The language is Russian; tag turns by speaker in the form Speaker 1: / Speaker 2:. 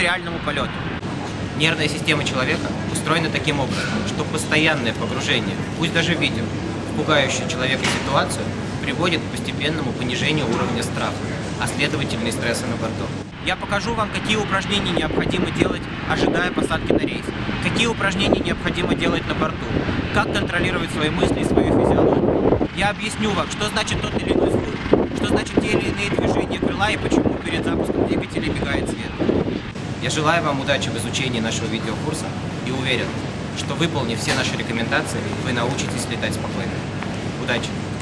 Speaker 1: реальному полету. Нервная система человека устроена таким образом, что постоянное погружение, пусть даже в видео, в пугающую человека ситуацию, приводит к постепенному понижению уровня страха, а следовательно и стресса на борту. Я покажу вам, какие упражнения необходимо делать, ожидая посадки на рейс, какие упражнения необходимо делать на борту, как контролировать свои мысли и свою физиологию. Я объясню вам, что значит тот или иной звук, что значит те или иные движения крыла и почему перед запуском двигателя мигает свет. Я желаю вам удачи в изучении нашего видеокурса и уверен, что выполнив все наши рекомендации, вы научитесь летать спокойно. Удачи!